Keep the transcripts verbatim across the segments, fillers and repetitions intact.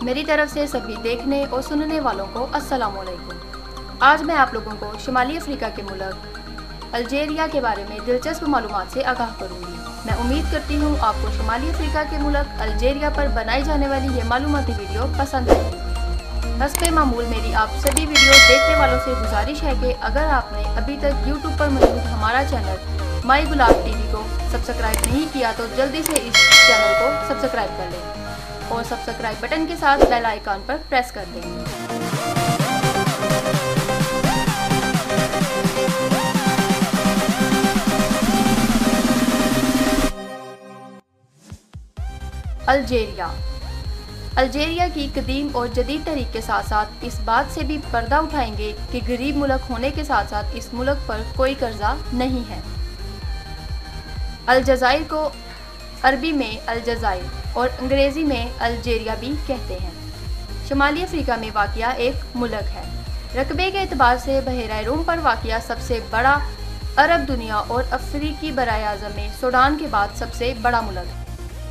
मेरी तरफ से सभी देखने और सुनने वालों को अस्सलाम वालेकुम। आज मैं आप लोगों को शुमाली अफ्रीका के मुल्क अल्जीरिया के बारे में दिलचस्प मालूमात से आगाह करूंगी। मैं उम्मीद करती हूँ आपको शुमाली अफ्रीका के मुल्क अल्जीरिया पर बनाई जाने वाली ये मालूमाती वीडियो पसंद आएगी। हस्बे मामूल मेरी आप सभी वीडियो देखने वालों से गुजारिश है कि अगर आपने अभी तक यूट्यूब पर मौजूद हमारा चैनल माई गुलाब टीवी को सब्सक्राइब नहीं किया तो जल्दी से इस चैनल को सब्सक्राइब कर लें और सब्सक्राइब बटन के साथ बेल आइकन पर प्रेस कर दें। अल्जीरिया अल्जीरिया की कदीम और जदीद तरीक़ के साथ साथ इस बात से भी पर्दा उठाएंगे कि गरीब मुल्क होने के साथ साथ इस मुल्क पर कोई कर्जा नहीं है। अलजज़ाइर को अरबी में अलजज़ाइर और अंग्रेज़ी में अल्जीरिया भी कहते हैं। शुमाली अफ्रीका में वाक़िया एक मुल्क है। रकबे के एतबार से बहरा रूम पर वाक़िया सबसे बड़ा अरब दुनिया और अफ्रीकी बराए आज़म में सूडान के बाद सबसे बड़ा मुल्क है।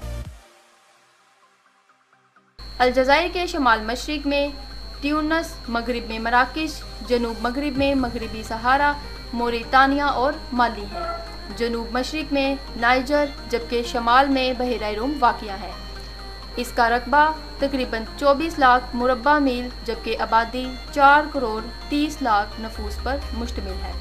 अलजज़ाइर के शमाल मशरिक में ट्यूनस, मगरिब में मराकश, जनूब मगरिब में मगरबी सहारा, मोरितानिया और माली है। जनूब मशरिक में नाइजर जबकि शमाल में बहरा रूम वाक़िया है। इसका रकबा तकरीबन चौबीस लाख मुरब्बा मील जबकि आबादी चार करोड़ तीस लाख नफूस पर मुश्तमिल है।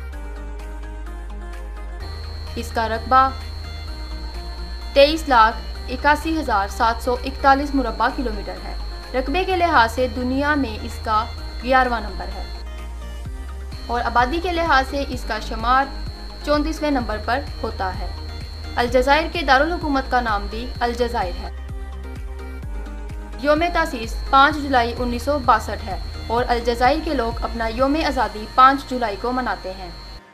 इसका रकबा तेईस लाख इक्यासी हज़ार सात सौ इकतालीस मुरब्बा किलोमीटर है। रकबे के लिहाज से दुनिया में इसका ग्यारहवां नंबर है और आबादी के लिहाज से इसका शुमार चौंतीसवें नंबर पर होता है। अल्जज़ाइर के दारुल हुकूमत का नाम भी अल्जज़ाइर है। योम तासीस पाँच जुलाई उन्नीस सौ बासठ है और अल्जज़ाइर के लोग अपना योम आज़ादी पाँच जुलाई को मनाते हैं।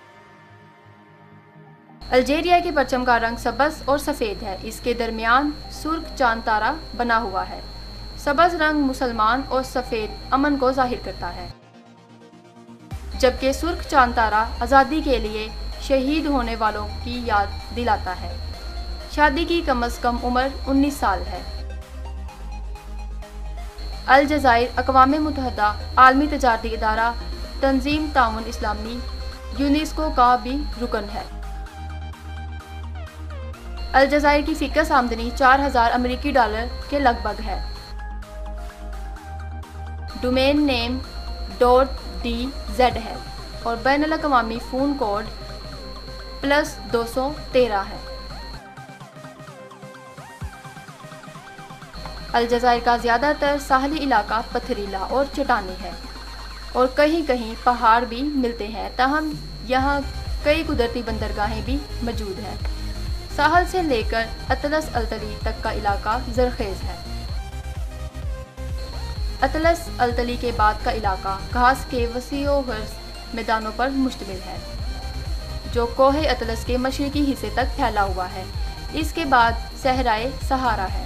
अल्जीरिया के परचम का रंग सबज और सफ़ेद है। इसके दरमियान सुर्ख चांद तारा बना हुआ है। सबज रंग मुसलमान और सफ़ेद अमन को जाहिर करता है जबकि सुर्ख चांद तारा आज़ादी के लिए शहीद होने वालों की याद दिलाता है। शादी की कम अज़ कम उम्र उन्नीस साल है। अल्जज़ाइर अक़वाम मुत्तहिदा, आलमी तजारती इदारा, तंजीम ताउन इस्लामी, यूनेस्को का भी रुकन है। अल्जज़ाइर की फ़िक्स आमदनी चार हज़ार अमरीकी डॉलर के लगभग है। Domain name dot D Z है और बैनुल अक़वामी फ़ोन कोड प्लस दो सौ तेरह है। अल्जज़ाइर का ज़्यादातर साहली इलाका पथरीला और चट्टानी है और कहीं कहीं पहाड़ भी मिलते हैं, ताहम यहाँ कई कुदरती बंदरगाहें भी मौजूद हैं। साहल से लेकर अतलस अल्तली तक का इलाका ज़रख़ेज़ है। अतलस अल्तली के बाद का इलाका घास के वसीओ गर्ज़ मैदानों पर मुश्तमिल है जो कोहे अतलस के मशरिकी हिस्से तक फैला हुआ है। इसके बाद सहराए सहारा है।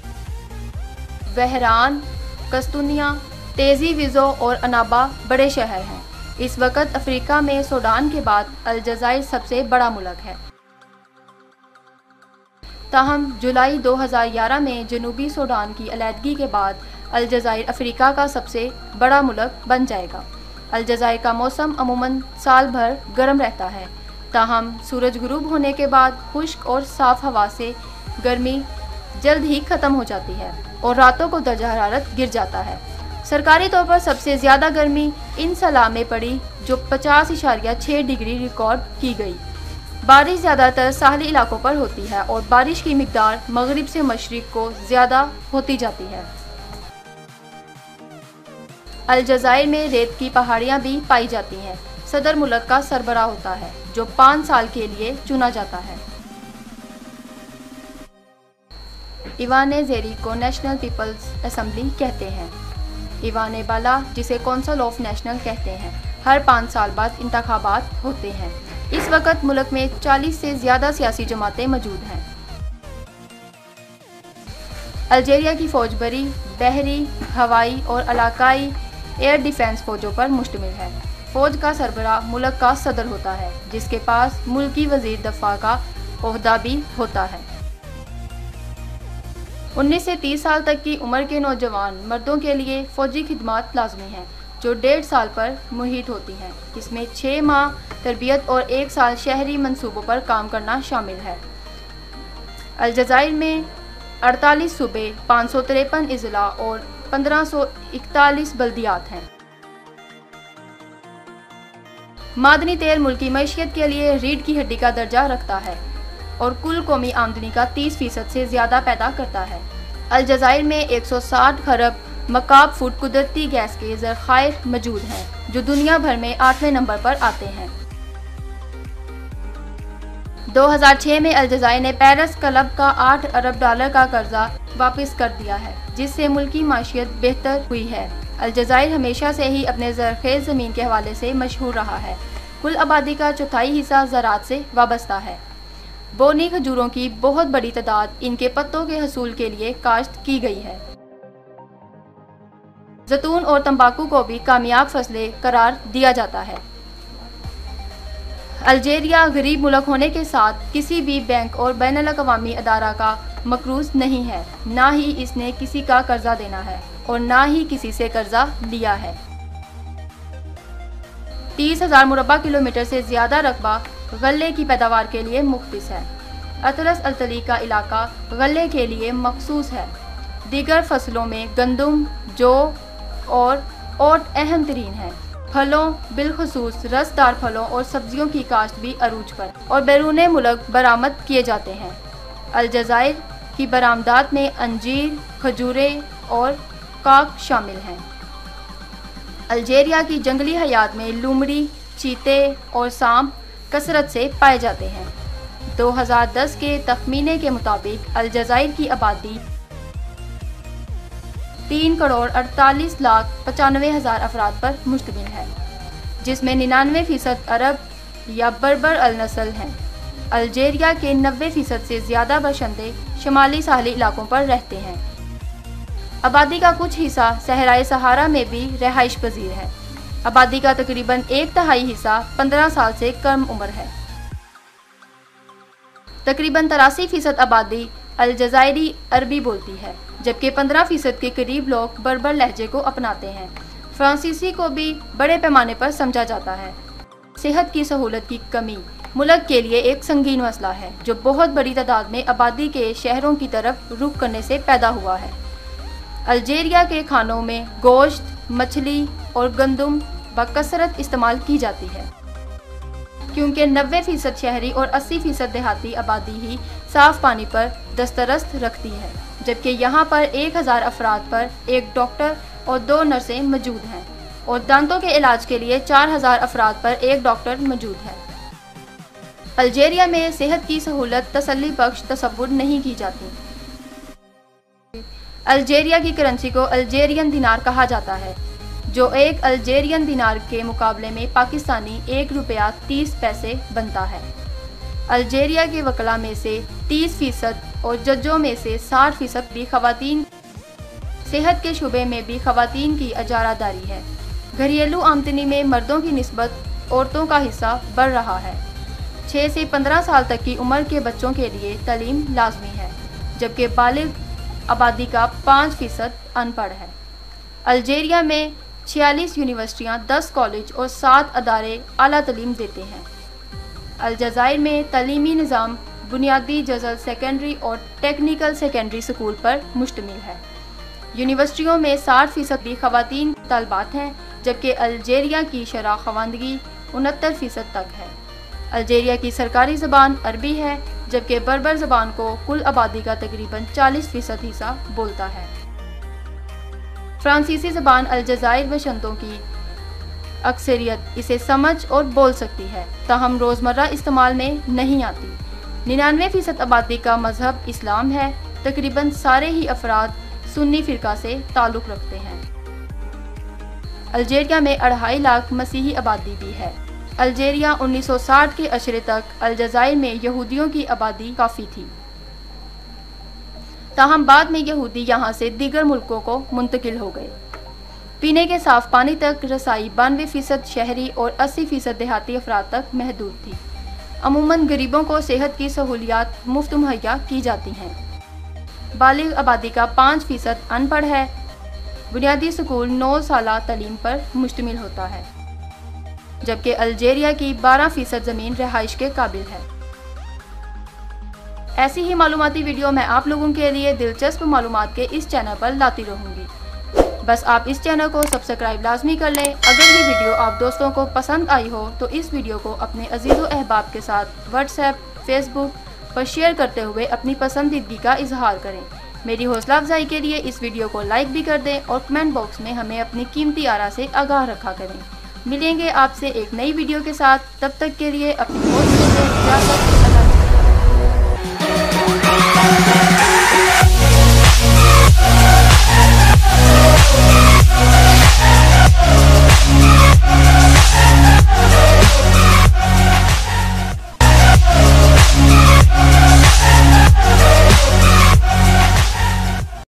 वहरान, कस्तूनिया, तेज़ी विज़ो और अनाबा बड़े शहर हैं। इस वक्त अफ्रीका में सूडान के बाद अल्जज़ाइर सबसे बड़ा मुल्क है। ताहम जुलाई दो हज़ार ग्यारह में जनूबी सूडान की अलहदगी के बाद अल्जज़ाइर अफ्रीका का सबसे बड़ा मुल्क बन जाएगा। अल्जज़ाइर का मौसम अमूमन साल भर गर्म रहता है, ताहम सूरज गुरूब होने के बाद खुश्क और साफ़ हवा से गर्मी जल्द ही ख़त्म हो जाती है और रातों को दर्जा हरारत गिर जाता है। सरकारी तौर पर सबसे ज़्यादा गर्मी इन सलाह में पड़ी जो पचास इशारिया छः डिग्री रिकॉर्ड की गई। बारिश ज़्यादातर साहली इलाकों पर होती है और बारिश की मिकदार मगरिब से मशरिक को ज़्यादा होती जाती है। अल्जज़ाइर में रेत की पहाड़ियाँ भी पाई जाती हैं। सदर मुल्क का सरबराह होता है जो पाँच साल के लिए चुना जाता है। ईवान ज़ेरी को नेशनल पीपल्स असेंबली कहते हैं। ईवान बाला जिसे कौंसिल ऑफ नेशनल कहते हैं, हर पाँच साल बाद इंतखाबात होते हैं। इस वक्त मुल्क में चालीस से ज़्यादा सियासी जमातें मौजूद हैं। अल्जीरिया की फ़ौज बरी, बहरी, हवाई और इलाकाई एयर डिफेंस फ़ौजों पर मुश्तमिल है। फ़ौज का सरबराह मुल्क का सदर होता है जिसके पास मुल्की वज़ीर दफ़ा का ओहदा भी होता है। انیس سے تیس سال تک کی عمر کے نوجوان مردوں کے لیے فوجی خدمات لازمی ہیں جو ڈیڑھ سال پر محیط ہوتی ہیں۔ اس میں چھ ماہ تربیت اور ایک سال شہری منصوبوں پر کام کرنا شامل ہے۔ الجزائر میں اڑتالیس صوبے، پانچ سو تریپن اضلاع اور پندرہ سو اکتالیس بلدیات ہیں۔ معدنی تیل ملکی معیشت کے لیے ریڑھ کی ہڈی کا درجہ رکھتا ہے اور کل قومی آمدنی کا تیس فیصد سے زیادہ پیدا کرتا ہے۔ الجزائر میں ایک سو ساٹھ خرب مکعب فٹ قدرتی گیس کے ذخائر موجود ہیں جو دنیا بھر میں آٹھویں نمبر پر آتے ہیں۔ دو ہزار چھ میں الجزائر نے پیرس کلب کا آٹھ ارب ڈالر کا قرضہ واپس کر دیا ہے جس سے ملکی معیشت بہتر ہوئی ہے۔ الجزائر ہمیشہ سے ہی اپنے زرخیز زمین کے حوالے سے مشہور رہا ہے۔ کل آبادی کا چوتھائی حصہ زراعت سے وابستہ ہے۔ بونی کھجوروں کی بہت بڑی تعداد ان کے پتوں کے حصول کے لیے کاشت کی گئی ہے۔ زیتون اور تمباکو کو بھی کامیاب فصلیں قرار دیا جاتا ہے۔ الجیریا غریب ملک ہونے کے ساتھ کسی بھی بینک اور بین الاقوامی ادارہ کا مقروض نہیں ہے، نہ ہی اس نے کسی کا قرضہ دینا ہے اور نہ ہی کسی سے قرضہ لیا ہے۔ تیس ہزار مربع کلومیٹر سے زیادہ رقبہ غلے کی پیداوار کے لیے مختص ہے۔ اطلس الطلی کا علاقہ غلے کے لیے مخصوص ہے۔ دیگر فصلوں میں گندم، جو اور اوٹ اہم ترین ہیں۔ پھلوں بالخصوص رس دار پھلوں اور سبزیوں کی کاشت بھی عروج پر اور بیرون ملک برآمد کیے جاتے ہیں۔ الجزائر کی برآمدات میں انجیر، کھجوریں اور کاک شامل ہیں۔ الجیریا کی جنگلی حیات میں لومڑی، چیتے اور سانپ کثرت سے پائے جاتے ہیں۔ دو ہزار دس کے تخمینے کے مطابق الجزائر کی آبادی تین کروڑ اڑتالیس لاکھ پچانوے ہزار افراد پر مشتمل ہے، جس میں ننانوے فیصد عرب یا بربر النسل ہیں۔ الجیریا کے نوے فیصد سے زیادہ باشندے شمالی ساحلی علاقوں پر رہتے ہیں۔ آبادی کا کچھ حصہ صحرائے صحارا میں بھی رہائش پذیر ہے۔ آبادی کا تقریباً ایک تہائی حصہ پندرہ سال سے کم عمر ہے۔ تقریباً تراسی فیصد آبادی الجزائری عربی بولتی ہے، جبکہ پندرہ فیصد کے قریب لوگ بربر لہجے کو اپناتے ہیں۔ فرانسیسی کو بھی بڑے پیمانے پر سمجھا جاتا ہے۔ صحت کی سہولت کی کمی ملک کے لیے ایک سنگین مسئلہ ہے جو بہت بڑی تعداد میں آبادی کے شہروں کی طرف رخ کرنے سے پیدا ہوا ہے۔ الجیریا کے کھانوں میں گوشت، مچھلی اور گندم بکثرت استعمال کی جاتی ہے، کیونکہ نوے فیصد شہری اور اسی فیصد دیہاتی آبادی ہی صاف پانی پر دسترست رکھتی ہے، جبکہ یہاں پر ایک ہزار افراد پر ایک ڈاکٹر اور دو نرسیں موجود ہیں اور دانتوں کے علاج کے لیے چار ہزار افراد پر ایک ڈاکٹر موجود ہے۔ الجیریا میں صحت کی سہولت تسلی بخش تصور نہیں کی جاتی۔ الجیریا کی کرنسی کو الجیرین دینار کہا جاتا ہے، جو ایک الجیرین دینار کے مقابلے میں پاکستانی ایک روپیہ تیس پیسے بنتا ہے۔ الجیریا کے وکلاء میں سے تیس فیصد اور ججوں میں سے ساٹھ فیصد بھی خواتین۔ صحت کے شعبے میں بھی خواتین کی اجارہ داری ہے۔ گھریلو آمدنی میں مردوں کی نسبت عورتوں کا حصہ بڑھ رہا ہے۔ چھ سے پندرہ سال تک کی عمر کے بچوں کے لیے تعلیم لازمی ہے، جبکہ بالغ آبادی کا پانچ فیصد ان پڑھ ہے۔ الجیریا میں چھیالیس یونیورسٹیاں، دس کالج اور سات ادارے اعلیٰ تعلیم دیتے ہیں۔ الجزائر میں تعلیمی نظام بنیادی جزل سیکنڈری اور ٹیکنیکل سیکنڈری اسکول پر مشتمل ہے۔ یونیورسٹیوں میں ساٹھ فیصد بھی خواتین طالبات ہیں، جبکہ الجیریا کی شرح خواندگی انہتر فیصد تک ہے۔ الجیریا کی سرکاری زبان عربی ہے، جبکہ بربر زبان کو کل آبادی کا تقریباً چالیس فیصد حصہ بولتا ہے۔ فرانسیسی زبان الجزائر باشندوں کی اکثریت اسے سمجھ اور بول سکتی ہے، تاہم روزمرہ استعمال میں نہیں آتی۔ ننانوے فیصد آبادی کا مذہب اسلام ہے۔ تقریباً سارے ہی افراد سنی فرقہ سے تعلق رکھتے ہیں۔ الجیریا میں اڑھائی لاکھ مسیحی آبادی بھی ہے۔ الجیریا انیس سو ساٹھ کے عشرے تک الجزائر میں یہودیوں کی آبادی کافی تھی، تاہم بعد میں یہودی یہاں سے دیگر ملکوں کو منتقل ہو گئے۔ پینے کے صاف پانی تک رسائی بانوے فیصد شہری اور اسی فیصد دیہاتی افراد تک محدود تھی۔ عموماً غریبوں کو صحت کی سہولیات مفت مہیا کی جاتی ہیں۔ بالغ آبادی کا پانچ فیصد ان پڑھ ہے۔ بنیادی سکول نو سالہ تعلیم پر مشتمل ہوتا ہے، جبکہ الجیریا کی بارہ فیصد زمین رہائش کے قابل ہے۔ ایسی ہی معلوماتی ویڈیو میں آپ لوگوں کے لیے دلچسپ معلومات کے اس چینل پر لاتی رہوں گی۔ بس آپ اس چینل کو سبسکرائب لازمی کر لیں۔ اگر یہ ویڈیو آپ دوستوں کو پسند آئی ہو تو اس ویڈیو کو اپنے عزیز و احباب کے ساتھ واٹس ایپ، فیس بک پر شیئر کرتے ہوئے اپنی پسندیدگی کا اظہار کریں۔ میری حوصلہ افزائی کے لیے اس ویڈیو کو لائک بھی کر دیں اور کمنٹ باکس میں ہمیں اپنی قیمتی آراء سے آگاہ رکھا کریں۔ ملیں گے آپ سے ایک نئی ویڈیو کے ساتھ، تب تک کے لیے اپنی بہت بہت اجازت۔